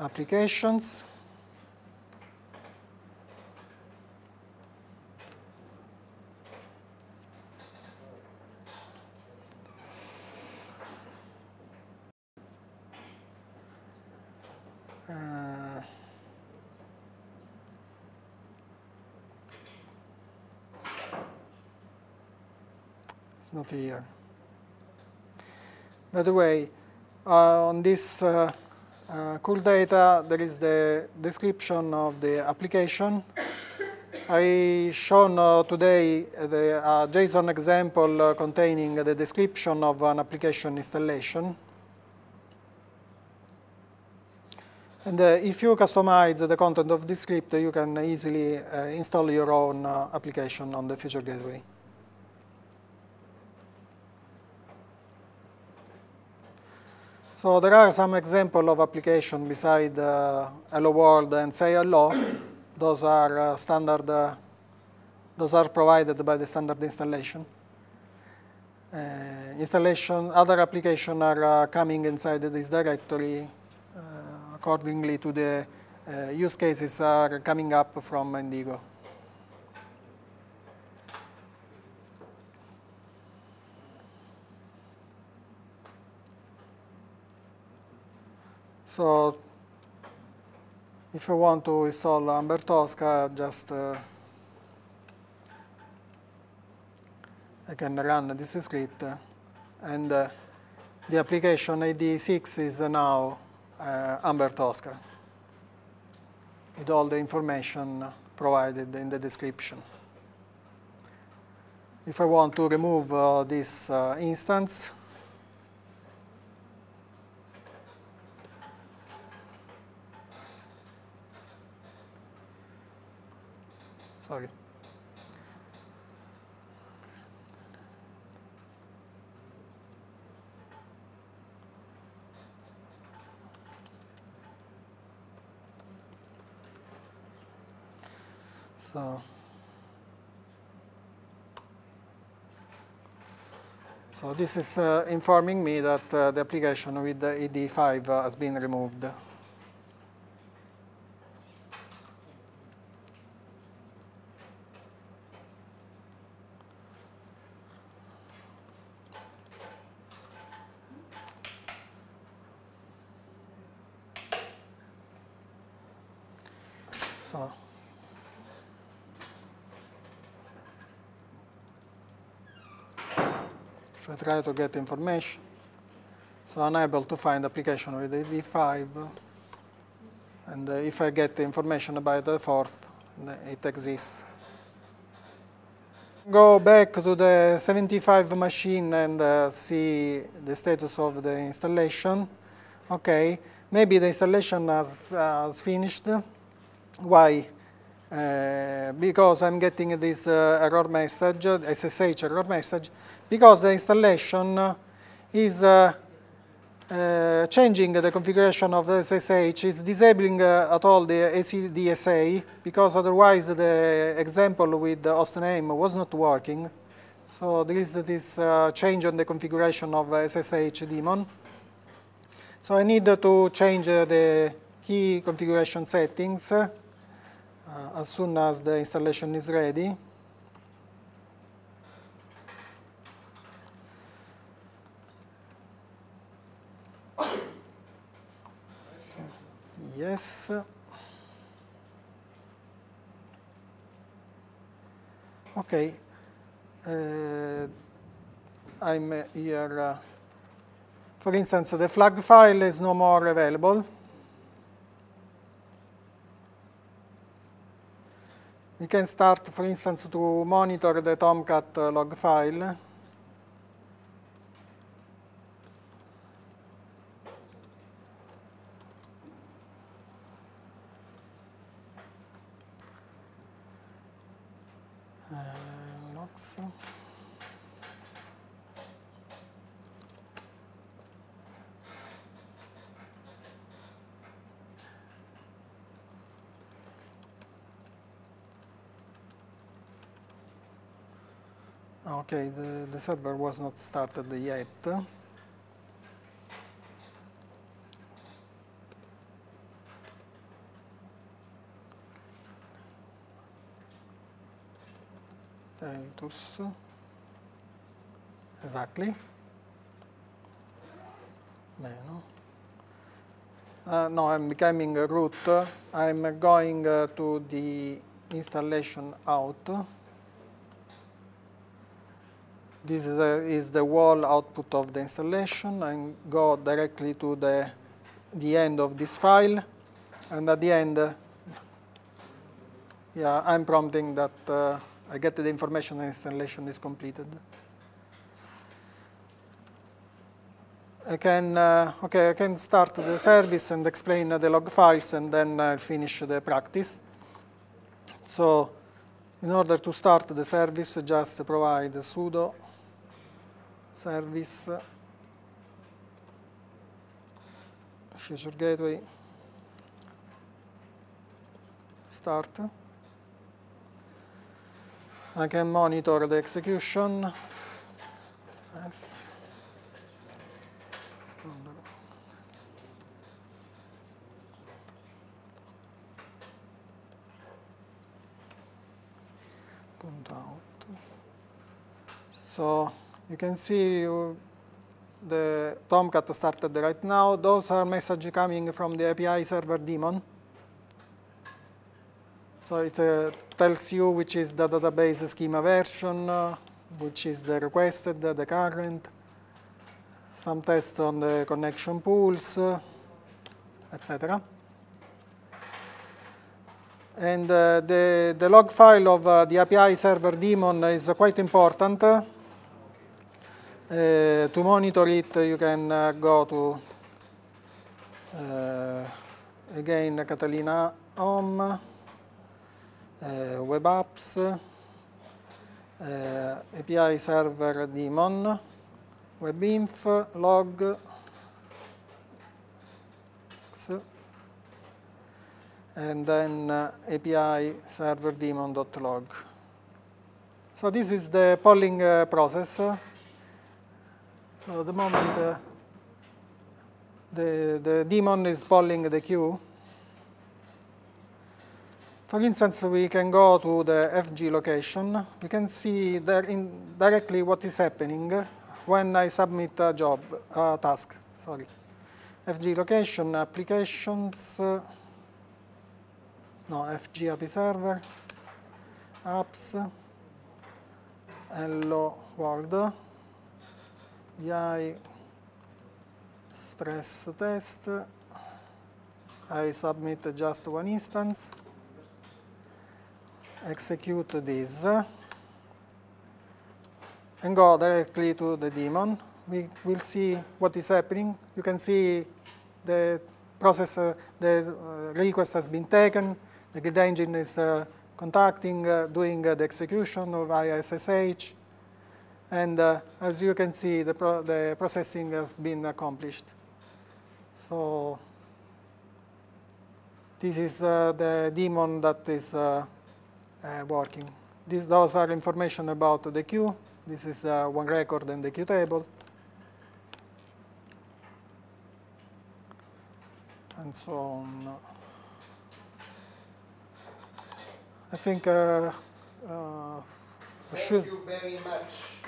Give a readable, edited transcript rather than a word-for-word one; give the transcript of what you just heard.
applications. It's not here. By the way, on this cool data, there is the description of the application. I shown today the JSON example containing the description of an application installation. And if you customize the content of this script, you can easily install your own application on the FutureGateway. So there are some examples of application beside Hello World and Say Hello. Those are standard. Those are provided by the standard installation. Other applications are coming inside this directory accordingly to the use cases are coming up from Indigo. So if you want to install Amber Tosca, just I can run this script, and the application ID 6 is now Amber Tosca with all the information provided in the description. If I want to remove this instance, sorry. So this is informing me that the application with the ID 5 has been removed. So if I try to get information, so unable to find application with ID 5, and if I get information about the fourth, it exists. Go back to the 75 machine and see the status of the installation. Okay, maybe the installation has finished. Why? Because I'm getting this error message, SSH error message, because the installation is changing the configuration of the SSH, is disabling at all the ACDSA, because otherwise the example with the hostname was not working. So there is this change on the configuration of SSH daemon. So I need to change the key configuration settings as soon as the installation is ready. Yes. Okay. I'm here. For instance, the flag file is no more available. We can start, for instance, to monitor the Tomcat log file. Logs. Okay, the server was not started yet. status. Exactly. No, I'm becoming root. I'm going to the installation out. This is the wall output of the installation. I go directly to the end of this file. And at the end, yeah, I'm prompting that I get the information the installation is completed. I can start the service and explain the log files, and then I'll finish the practice. So in order to start the service, just provide sudo service FutureGateway start. I can monitor the execution. Yes. So you can see the Tomcat started right now. Those are messages coming from the API server daemon. So it tells you which is the database schema version, which is the requested, the current, some tests on the connection pools, etc. And the log file of the API server daemon is quite important. To monitor it, you can go to, again, Catalina Home, Web Apps, API server daemon, webinf, log, and then API server daemon.log. So this is the polling process. So at the moment, the daemon is polling the queue. For instance, we can go to the FG location. We can see there directly what is happening when I submit a task. Sorry. FG location, applications, FG API server, apps, hello world, BI, stress test. I submit just one instance. Execute this and go directly to the daemon. We will see what is happening. You can see the process, the request has been taken. The grid engine is contacting, doing the execution via SSH. And as you can see, the processing has been accomplished. So this is the daemon that is working. Those are information about the queue. This is one record in the queue table. And so on. I think Thank you very much.